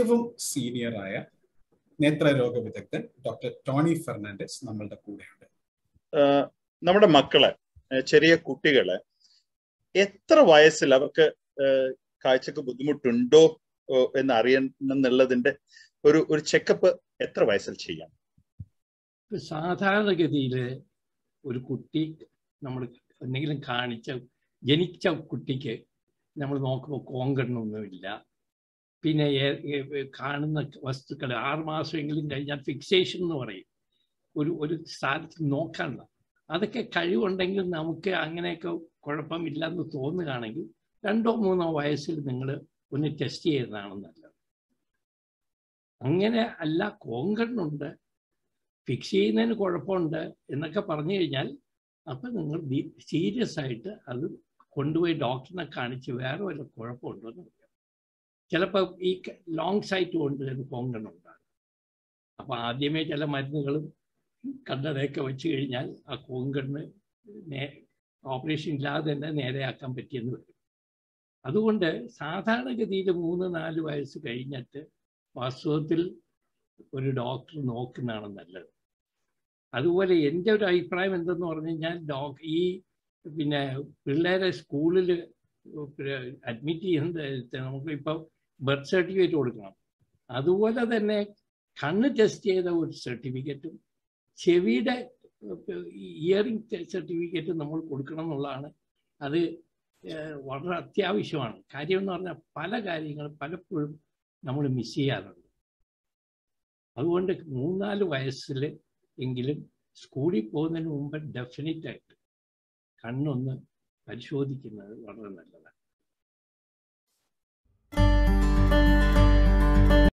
ഏറ്റവും സീനിയറായ നേത്രരോഗ വിദഗ്ധൻ doctor Tony Fernandez നമ്മളുടെ കൂടെയുണ്ട്. നമ്മുടെ മക്കളെ, ചെറിയ കുട്ടികളെ എത്ര വയസ്സിൽ അവർക്ക് കാഴ്ചക്ക് ബുദ്ധിമുട്ടുണ്ടോ എന്ന് അറിയണമെന്നുള്ളതിന്റെ ഒരു ചെക്കപ്പ് എത്ര വയസ്സിൽ ചെയ്യാം? സാധാരണഗതിയിൽ ഒരു കുട്ടി നമ്മൾ എന്തെങ്കിലും ജനിച്ച കുട്ടിക്ക് നമ്മൾ നോക്കുമ്പോൾ കോങ്കണ്ണൊന്നുമില്ല. പിന്നെ കാണുന്ന വസ്തുക്കൾ 6 മാസമെങ്കിലും കഴിഞ്ഞാൽ ഫിക്സേഷൻ എന്ന് പറയും, ഒരു സ്ഥലത്ത് നോക്കാനുള്ള അതൊക്കെ കഴിവുണ്ടെങ്കിൽ നമുക്ക് അങ്ങനെയൊക്കെ കുഴപ്പമില്ലെന്ന് തോന്നുകയാണെങ്കിൽ 2ഓ 3ഓ വയസ്സിൽ നിങ്ങൾ ഒന്ന് ടെസ്റ്റ് ചെയ്യുന്നതാണ് നല്ലത്. അങ്ങനെ അല്ല കോങ്കണ്ണുണ്ട്, ഫിക്സ് ചെയ്യുന്നതിന് കുഴപ്പമുണ്ട് എന്നൊക്കെ പറഞ്ഞു കഴിഞ്ഞാൽ അപ്പം നിങ്ങൾ സീരിയസ് ആയിട്ട് അത് കൊണ്ടുപോയി ഡോക്ടറിനെ കാണിച്ച് വേറെ വല്ല കുഴപ്പമുണ്ടോ എന്ന് അറിയാം. ചിലപ്പോൾ ഈ ലോങ് സൈറ്റ് കൊണ്ട് കോങ്കണ്ണുണ്ടാകും. അപ്പം ആദ്യമേ ചില മരുന്നുകളും കണ്ണടയൊക്കെ വെച്ച് കഴിഞ്ഞാൽ ആ കോങ്കണ്ണ് ഓപ്പറേഷൻ ഇല്ലാതെ തന്നെ നേരെയാക്കാൻ പറ്റിയെന്ന് വരും. അതുകൊണ്ട് സാധാരണഗതിയിൽ 3-4 വയസ്സ് കഴിഞ്ഞിട്ട് വാസ്തവത്തിൽ ഒരു ഡോക്ടർ നോക്കുന്നതാണ് നല്ലത്. അതുപോലെ എൻ്റെ ഒരു അഭിപ്രായം എന്തെന്ന് പറഞ്ഞു കഴിഞ്ഞാൽ പിന്നെ പിള്ളേരെ സ്കൂളിൽ അഡ്മിറ്റ് ചെയ്യുന്നത് നമുക്കിപ്പോൾ ബർത്ത് സർട്ടിഫിക്കറ്റ് കൊടുക്കണം. അതുപോലെ തന്നെ കണ്ണ് ടെസ്റ്റ് ചെയ്ത ഒരു സർട്ടിഫിക്കറ്റും ചെവിയുടെ ഇയറിംഗ് സർട്ടിഫിക്കറ്റ് നമ്മൾ കൊടുക്കണം എന്നുള്ളതാണ്. അത് വളരെ അത്യാവശ്യമാണ്. കാര്യം എന്ന് പറഞ്ഞാൽ പല കാര്യങ്ങളും പലപ്പോഴും നമ്മൾ മിസ് ചെയ്യാറുണ്ട്. അതുകൊണ്ട് 3-4 വയസ്സിൽ എങ്കിലും സ്കൂളിൽ പോകുന്നതിന് മുമ്പ് ഡെഫിനറ്റായിട്ട് കണ്ണൊന്ന് പരിശോധിക്കുന്നത് വളരെ നല്ലതാണ്.